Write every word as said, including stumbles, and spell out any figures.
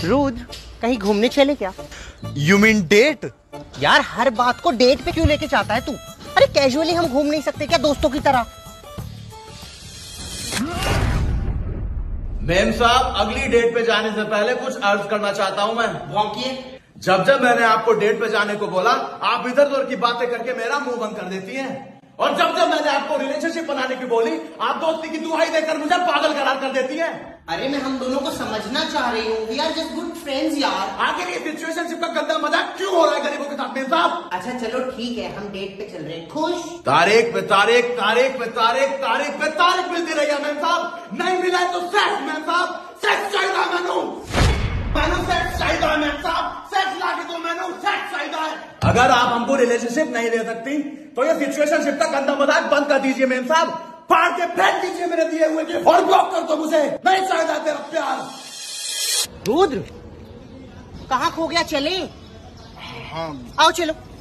रुद्र, कहीं घूमने चले क्या? You mean date? यार हर बात को डेट पे क्यों लेके चाहता है तू? अरे कैजुअली हम घूम नहीं सकते क्या दोस्तों की तरह? मेम साहब, अगली डेट पे जाने से पहले कुछ अर्ज करना चाहता हूँ मैं। भौंकिए। जब जब मैंने आपको डेट पे जाने को बोला, आप इधर उधर की बातें करके मेरा मुंह बंद कर देती हैं। और जब जब मैंने आपको रिलेशनशिप बनाने की बोली, आप दोस्ती की दुहाई देकर मुझे पागल करार कर देती हैं। अरे मैं हम दोनों को समझना चाह रही हूँ। We are just good friends यार। आखिर ये सिचुएशनशिप का गंदा मजाक क्यों हो रहा है गरीबों के साथ मेम साहब? अच्छा चलो ठीक है, हम डेट पे चल रहे हैं। खुश? तारीख पे तारीख, तारीख पे तारीख, तारीख पे तारीख मिलती रही है मेम साहब। नहीं मिला है तो सेक्स मेम साहब, सेक्स चाहिए मैनू मैनू सेक्स चाहिए मेम साहब, सेक्स लाके दो मैनू, सेक्स चाहिए। अगर आप हमको रिलेशनशिप नहीं दे सकती तो ये सिचुएशनशिप का गंदा मजाक बंद कर दीजिए मेम साहब। फाड़ के फेंक दीजिए मेरे दिए हुए गिफ्ट और ब्लॉक कर दो मुझे। नहीं चाहिए तेरा प्यार। रुद्र, कहाँ खो गया? चले? हाँ आओ चलो।